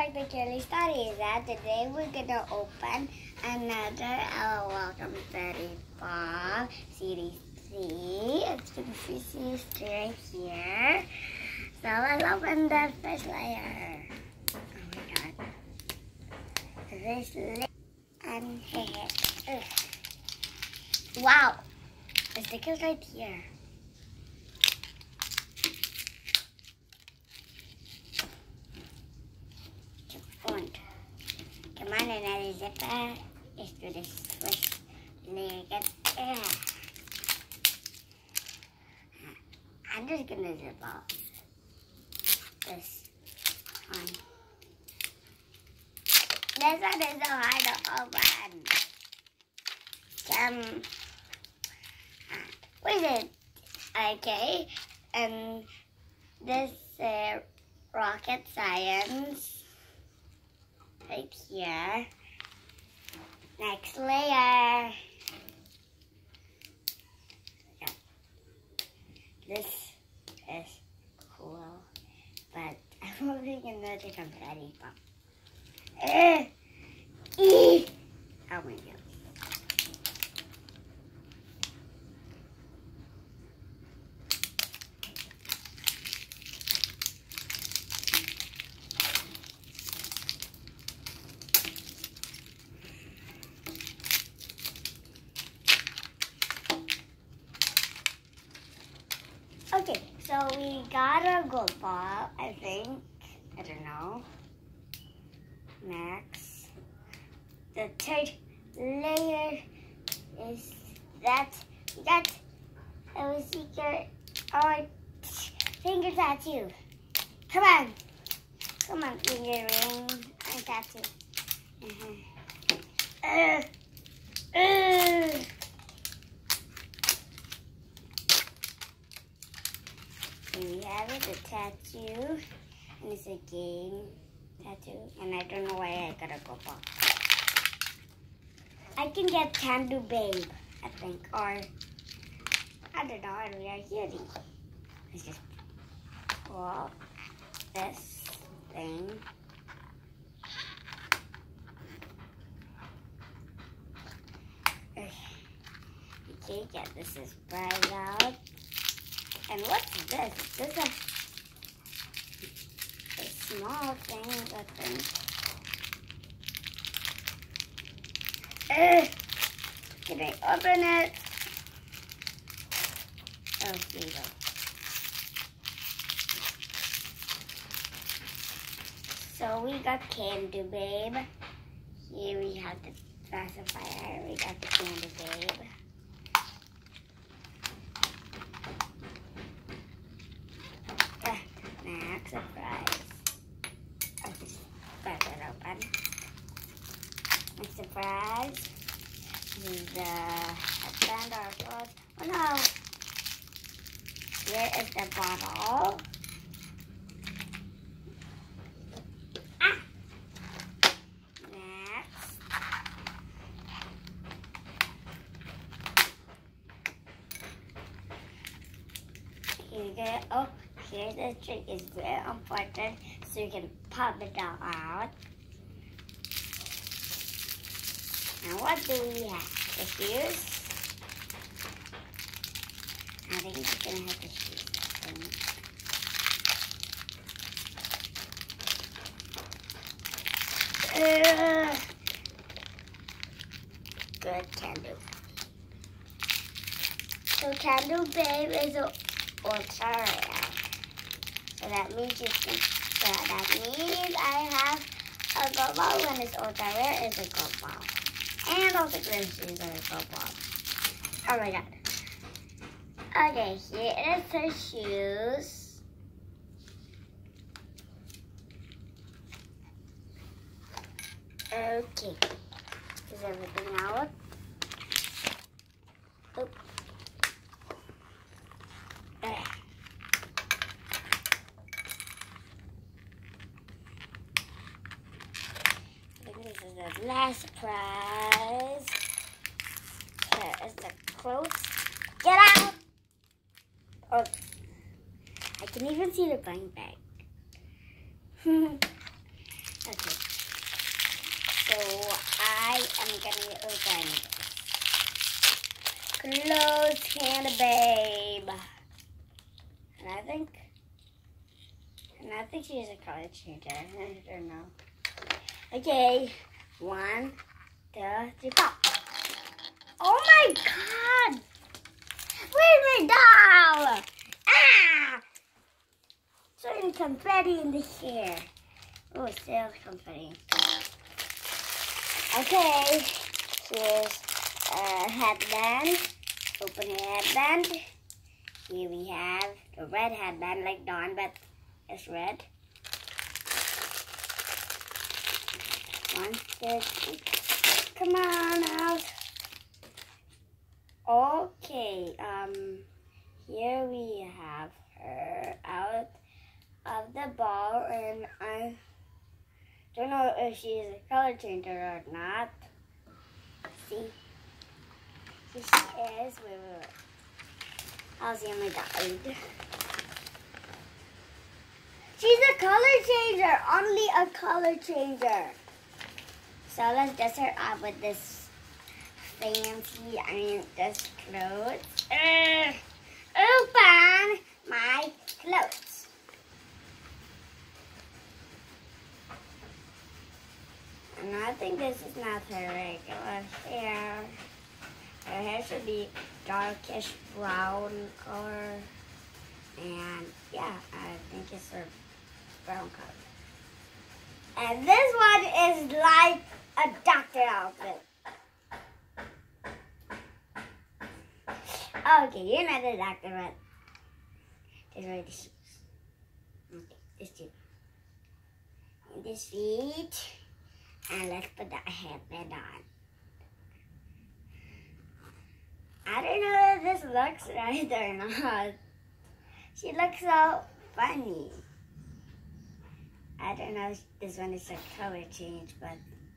back to Kelly Studies. And today we're gonna open another Welcome 35 Series 3. It's gonna be Series 3 right here. So let's open the first layer. Oh my god. This layer and here. Wow! The sticker's right here. Come on, another zipper. Let's do this first layer again. I'm just gonna zip off this one. This one is so hard to open. What is it? Okay, and this rocket science. Right here. Next layer. Yeah. This is cool, but I'm holding another confetti bomb. Oh my god. Okay, so we got a gold ball, I think. I don't know. Next. The third layer is that we got a secret finger tattoo. Come on. Come on, finger ring and tattoo. We have it, a tattoo, and it's a game tattoo, and I don't know why I got a gold ball. I can get Candle Babe, I think, or I don't know, and we are cutie. Let's just pull out this thing. Okay, get this is bright out. And what's this? Is this a small thing, I think? Can I open it? Oh, here we go. So we got Candy Babe. Here we have the pacifier. We got the Candy Babe. Next surprise. I'll just crack it open. Next surprise. This is the headband or clothes. Oh no! Here is the bottle. Next. Here we go. Oh. Here, this trick is very important, so you can pop it out. Now, what do we have? The shoes? I think we're gonna have the shoes. Good candle. So, Candle Babe is an ultra rare. So that means I have a gold ball. When it's ultra rare, it's a gold ball. And all the green shoes are a gold ball. Oh my god. Okay, here is her shoes. Okay. Is everything out? Oop. This is the last surprise. Here is the clothes. Get out! Oh, I can even see the blank bag. Okay. I'm gonna open it. Close hand, babe. And I think she's a color changer. I don't know. Okay, 1, 2, 3, pop. Oh my God! Where's my doll? Ah! Certain confetti in the hair. Oh, still confetti. Okay, here's a headband. Open the headband. Here we have the red headband like Dawn, but it's red. 1, 2, 3. Come on out. Okay, here we have her out of the ball, and I don't know if she's a color changer or not. See, here she is. Wait. Alzheimer died. She's a color changer, only a color changer. So let's dress her up with this fancy, this clothes. Open my clothes. And I think this is not her regular hair. Her hair should be darkish brown color. And yeah, I think it's her brown color. And this one is like a doctor outfit. Okay, you're not a doctor, but just wear the shoes. Okay, this too. And this feet. And let's put that headband on. I don't know if this looks right or not. She looks so funny. I don't know if this one is a color change, but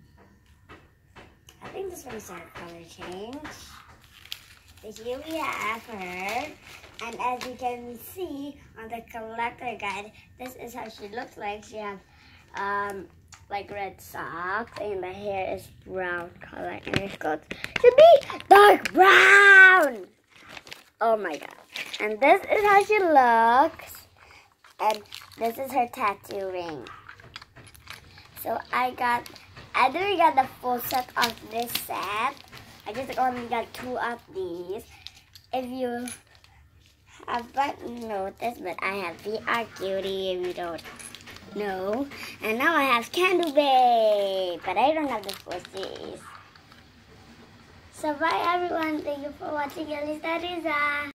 I think this one is a color change. So here we have her, and as you can see on the collector guide, this is how she looks like. She has like red socks, and the hair is brown color, and her clothes should be dark brown. Oh my God! And this is how she looks, and this is her tattoo ring. So I didn't get the full set of this set. I just only got 2 of these. If you haven't noticed, but I have VR Cutie if you don't know. And now I have Candle Babe, but I don't have the full series. So bye everyone. Thank you for watching. At least that is